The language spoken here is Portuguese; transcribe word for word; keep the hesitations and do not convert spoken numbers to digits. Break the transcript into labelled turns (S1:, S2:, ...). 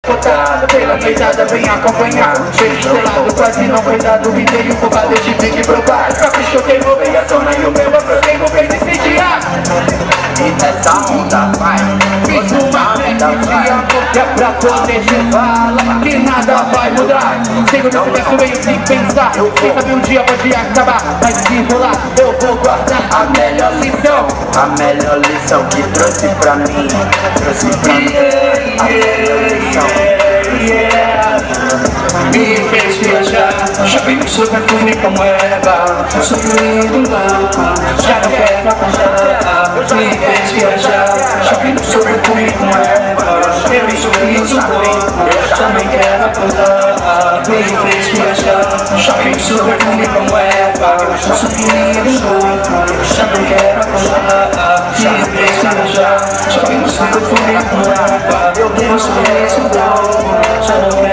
S1: botada, pela noitada vem acompanhar. Cheio selado, quase não foi dado. Me dei um roubado, eu tive que provar. Caprichou, queimou, veio a zona e o meu afrodei, não fez incendiar.
S2: E nessa onda vai,
S1: fiz uma energia é pra poder te falar que nada vai mudar. Sigo nesse verso meio sem pensar. Quem sabe um dia pode acabar, mas se rolar eu vou guardar a melhor lição.
S2: A melhor lição que trouxe pra mim, trouxe pra mim a melhor lição.
S1: Me fez viajar, já vi no seu perfume como Eva. Sorrindo louco, já não quero acordar. Me fez viajar, já vi no seu perfume como Eva. Eu sorriso louco, já não quero acordar. Me fez viajar, já vi no seu perfume como Eva. Sorrindo louco, já não quero acordar. Me fez viajar, já vi no seu perfume como Eva. Eu sorriso louco, já não quero